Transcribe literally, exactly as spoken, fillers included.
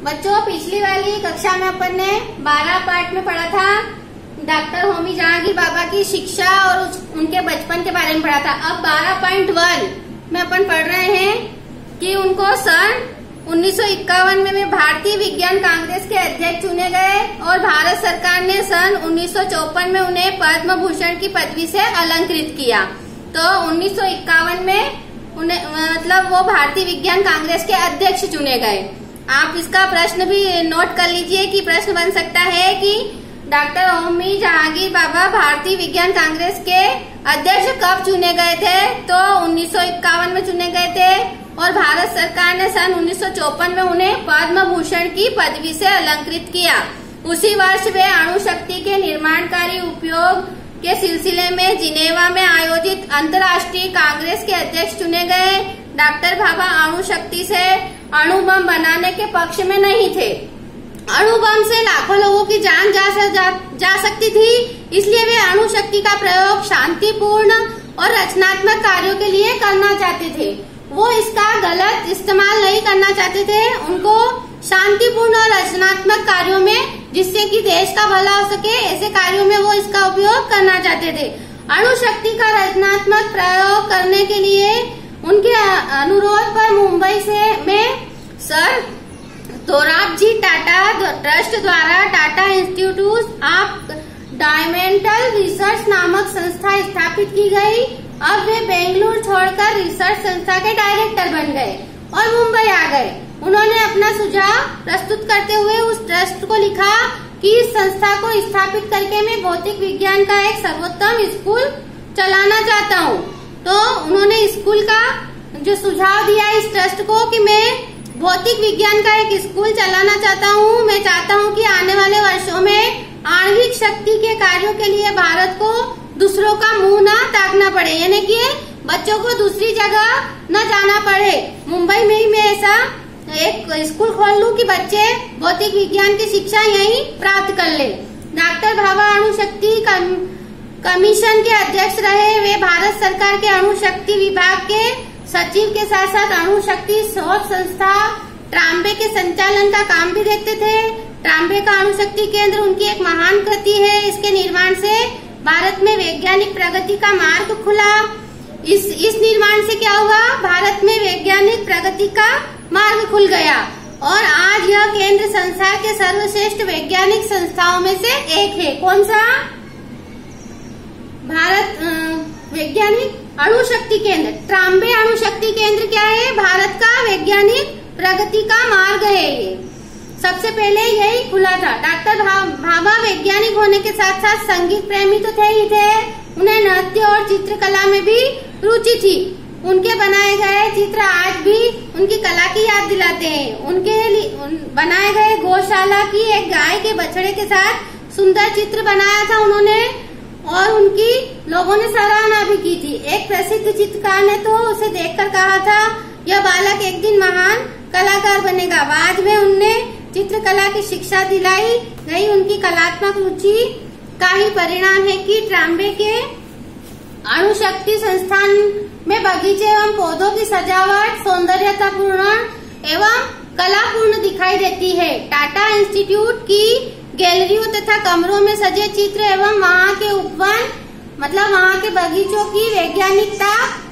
बच्चों, पिछली वाली कक्षा में अपन ने बारह पार्ट में पढ़ा था डॉक्टर होमी जहांगीर बाबा की शिक्षा और उस, उनके बचपन के बारे में पढ़ा था। अब बारह पॉइंट वन में अपन पढ़ रहे हैं कि उनको सन उन्नीस सौ इक्यावन में, में भारतीय विज्ञान कांग्रेस के अध्यक्ष चुने गए और भारत सरकार ने सन उन्नीस सौ चौपन में उन्हें पद्म भूषण की पदवी से अलंकृत किया। तो उन्नीस सौ इक्यावन में उन्हें मतलब वो भारतीय विज्ञान कांग्रेस के अध्यक्ष चुने गए। आप इसका प्रश्न भी नोट कर लीजिए कि प्रश्न बन सकता है कि डॉक्टर होमी जहांगीर बाबा भारतीय विज्ञान कांग्रेस के अध्यक्ष कब चुने गए थे? तो उन्नीस सौ इक्यावन में चुने गए थे और भारत सरकार ने सन उन्नीस सौ चौपन में उन्हें पद्म भूषण की पदवी से अलंकृत किया। उसी वर्ष वे अणु शक्ति के निर्माणकारी उपयोग के सिलसिले में जिनेवा में आयोजित अंतर्राष्ट्रीय कांग्रेस के अध्यक्ष चुने गए। डॉक्टर बाबा अणु शक्ति से अणु बम बनाने के पक्ष में नहीं थे। अणु बम से लाखों लोगों की जान जा, जा, जा सकती थी, इसलिए वे अणु शक्ति का प्रयोग शांतिपूर्ण और रचनात्मक कार्यों के लिए करना चाहते थे। वो इसका गलत इस्तेमाल नहीं करना चाहते थे। उनको शांतिपूर्ण और रचनात्मक कार्यों में, जिससे कि देश का भला हो सके, ऐसे कार्यों में वो इसका उपयोग करना चाहते थे। अणु शक्ति का रचनात्मक प्रयोग करने के लिए उनके अनुरोध पर मुंबई से में सर दोराबजी टाटा ट्रस्ट द्वारा Tata institute of fundamental research नामक संस्था स्थापित की गई। अब वे बेंगलुरु छोड़कर रिसर्च संस्था के डायरेक्टर बन गए और मुंबई आ गए। उन्होंने अपना सुझाव प्रस्तुत करते हुए उस ट्रस्ट को लिखा कि इस संस्था को स्थापित करके मैं भौतिक विज्ञान का एक सर्वोत्तम स्कूल चलाना चाहता हूँ। तो उन्होंने स्कूल का जो सुझाव दिया इस ट्रस्ट को कि मैं भौतिक विज्ञान का एक स्कूल चलाना चाहता हूँ। मैं चाहता हूँ कि आने वाले वर्षों में आणविक शक्ति के कार्यों के लिए भारत को दूसरों का मुंह ना ताकना पड़े, यानी कि बच्चों को दूसरी जगह न जाना पड़े। मुंबई में ही मैं ऐसा एक स्कूल खोल लूं कि बच्चे भौतिक विज्ञान की शिक्षा यहीं प्राप्त कर ले। डॉक्टर बाबा अणु शक्ति कम, कमीशन के अध्यक्ष रहे। वे भारत सरकार के अणु शक्ति विभाग के सचिव के साथ साथ अणु शक्ति शोध संस्था ट्राम्बे के संचालन का काम भी देखते थे। ट्राम्बे का अणु शक्ति केंद्र उनकी एक महान कृति है। इसके निर्माण से भारत में वैज्ञानिक प्रगति का मार्ग खुला। इस इस निर्माण से क्या हुआ? भारत में वैज्ञानिक प्रगति का मार्ग खुल गया और आज यह केंद्र संसार के सर्वश्रेष्ठ वैज्ञानिक संस्थाओं में से एक है। कौन सा? भारत वैज्ञानिक अणु शक्ति केंद्र। ट्राम्बे अणु शक्ति केंद्र क्या है? भारत का वैज्ञानिक प्रगति का मार्ग है। ये सबसे पहले यही खुला था। डॉक्टर भाभा वैज्ञानिक होने के साथ साथ संगीत प्रेमी तो थे ही थे। उन्हें नृत्य और चित्रकला में भी रुचि थी। उनके बनाए गए चित्र आज भी उनकी कला की याद दिलाते हैं। उनके उन, बनाए गए गौशाला की एक गाय के बछड़े के साथ सुंदर चित्र बनाया था उन्होंने और उनकी लोगों ने सराहना भी की थी। एक प्रसिद्ध चित्रकार ने तो उसे देखकर कहा था, यह बालक एक दिन महान कलाकार बनेगा। बाद में उनने चित्रकला की शिक्षा दिलाई गई। उनकी कलात्मक रुचि का ही परिणाम है कि ट्राम्बे के अणु शक्ति संस्थान में बगीचे एवं पौधों की सजावट सौंदर्यतापूर्ण एवं कलापूर्ण दिखाई देती है। टाटा इंस्टीट्यूट की गैलरियों तथा कमरों में सजे चित्र एवं वहाँ के उपवन मतलब वहाँ के बगीचों की वैज्ञानिकता